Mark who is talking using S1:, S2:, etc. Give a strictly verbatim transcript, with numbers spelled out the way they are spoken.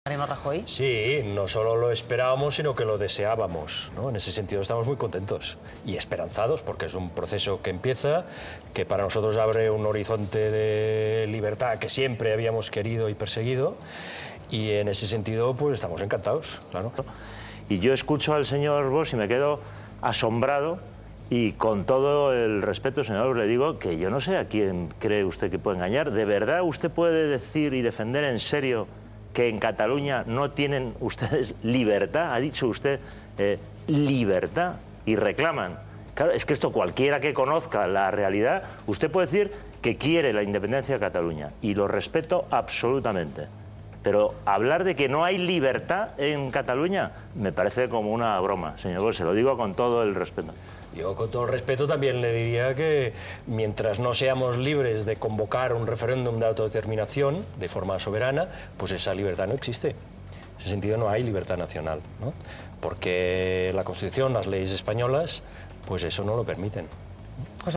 S1: Mariano Rajoy?
S2: Sí, no solo lo esperábamos, sino que lo deseábamos, ¿no? En ese sentido estamos muy contentos y esperanzados, porque es un proceso que empieza, que para nosotros abre un horizonte de libertad que siempre habíamos querido y perseguido, y en ese sentido pues estamos encantados, claro.
S3: Y yo escucho al señor Bosch y me quedo asombrado, y con todo el respeto, señor, le digo que yo no sé a quién cree usted que puede engañar. ¿De verdad usted puede decir y defender en serio que en Cataluña no tienen ustedes libertad? Ha dicho usted eh, libertad, y reclaman. Claro, es que esto cualquiera que conozca la realidad, usted puede decir que quiere la independencia de Cataluña, y lo respeto absolutamente. Pero hablar de que no hay libertad en Cataluña me parece como una broma, señor Bosch, se lo digo con todo el respeto.
S2: Yo, con todo el respeto, también le diría que mientras no seamos libres de convocar un referéndum de autodeterminación de forma soberana, pues esa libertad no existe. En ese sentido no hay libertad nacional, ¿no? Porque la Constitución, las leyes españolas, pues eso no lo permiten.